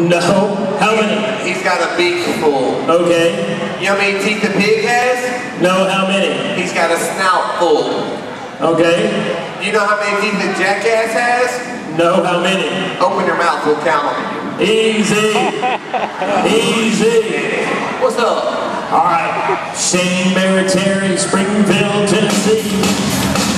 No. How many? He's got a beak full. Okay. You know how many teeth a pig has? No, how many? He's got a snout full. Okay. You know how many teeth a jackass has? No, how many? Open your mouth, we'll count them. Easy. Easy. What's up? All right. Shane Barrett, Springfield, Tennessee.